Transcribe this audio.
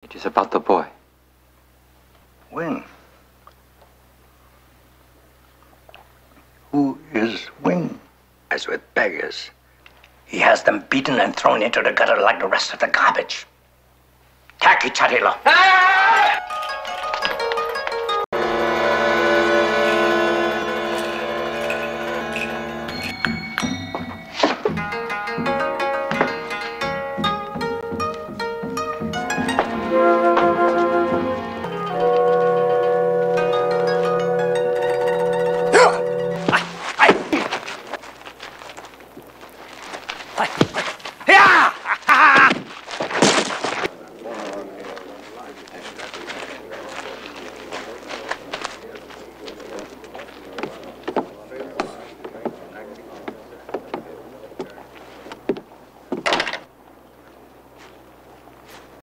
It is about the boy. Wing. Who is Wing? As with beggars, he has them beaten and thrown into the gutter like the rest of the garbage. Taki Chatilo.